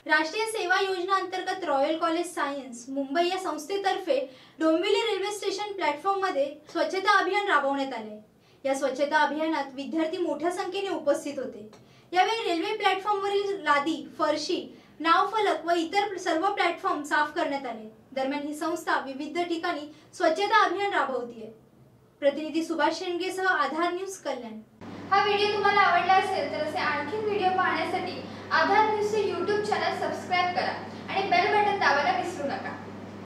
राष्ट्रीय सेवा योजना अंतर्गत रॉयल कॉलेज सायन्स मुंबई या संस्थेतर्फे डोंबिवली रेल्वे स्टेशन प्लॅटफॉर्म मध्ये स्वच्छता अभियान राबवण्यात आले। या स्वच्छता अभियानात विद्यार्थी मोठ्या संख्येने उपस्थित होते। यावेळी रेल्वे प्लॅटफॉर्मवरील लादी, फरशी, नावफलक व इतर सर्व प्लॅटफॉर्म साफ करण्यात आले। दरम्यान ही संस्था विविध ठिकाणी स्वच्छता अभियान राबवते। प्रतिनिधी सुभाष शेंडगेसह आधार न्यूज कल्याण। हा व्हिडिओ तुम्हाला आवडला असेल तर असे आणखी व्हिडिओ पाहण्यासाठी आधार न्यूजचे YouTube चॅनल सबस्क्राइब करा आणि बेल बटन दाबायला विसरू नका।